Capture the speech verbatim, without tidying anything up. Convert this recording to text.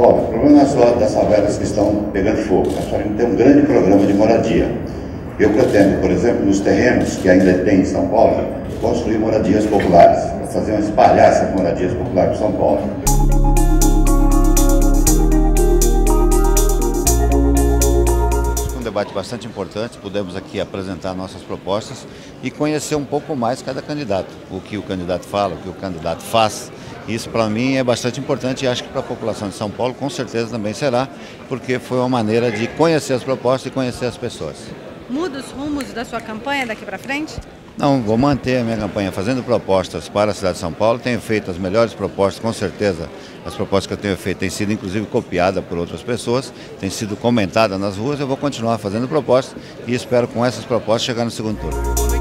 Paulo, o problema não é só das favelas que estão pegando fogo. Nós temos um grande programa de moradia. Eu pretendo, por exemplo, nos terrenos que ainda tem em São Paulo, construir moradias populares, para fazer uma espalhar essas moradias populares para São Paulo. Um debate bastante importante, pudemos aqui apresentar nossas propostas e conhecer um pouco mais cada candidato, o que o candidato fala, o que o candidato faz. Isso para mim é bastante importante e acho que para a população de São Paulo com certeza também será, porque foi uma maneira de conhecer as propostas e conhecer as pessoas. Muda os rumos da sua campanha daqui para frente? Não, vou manter a minha campanha fazendo propostas para a cidade de São Paulo. Tenho feito as melhores propostas, com certeza. As propostas que eu tenho feito têm sido inclusive copiadas por outras pessoas, têm sido comentadas nas ruas. Eu vou continuar fazendo propostas e espero com essas propostas chegar no segundo turno.